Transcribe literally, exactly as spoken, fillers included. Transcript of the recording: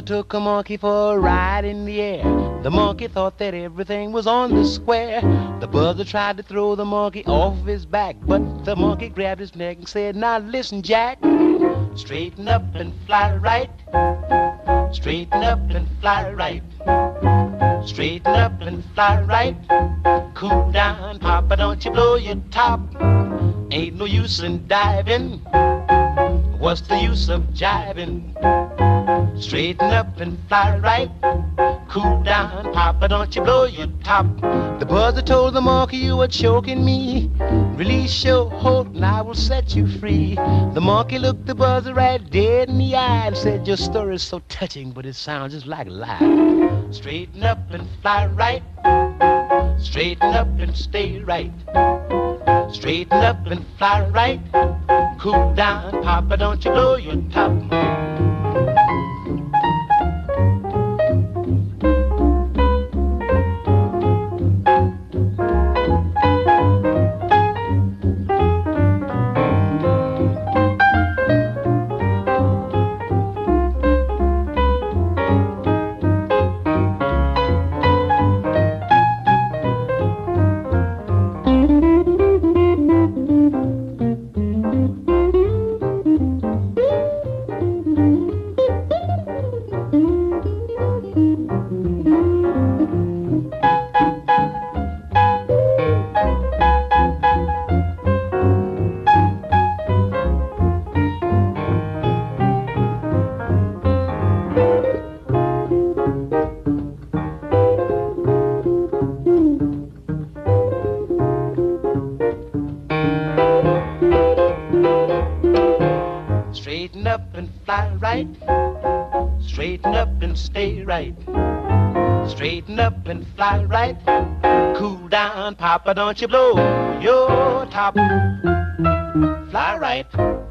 took a monkey for a ride in the air. The monkey thought that everything was on the square. The buzzer tried to throw the monkey off his back, but the monkey grabbed his neck and said, "Now listen, Jack, straighten up and fly right. Straighten up and fly right. Straighten up and fly right. Cool down, Papa, don't you blow your top. Ain't no use in diving. What's the use of jiving? Straighten up and fly right. Cool down, Papa, don't you blow your top." The buzzer told the monkey, "You are choking me. Release your hold and I will set you free." The monkey looked the buzzer right dead in the eye and said, "Your story is so touching, but it sounds just like a lie. Straighten up and fly right. Straighten up and stay right. Straighten up and fly right. Cool down, Papa, don't you blow your top." Straighten up and fly right. Straighten up and stay right. Straighten up and fly right. Cool down, Papa, don't you blow your top. Fly right.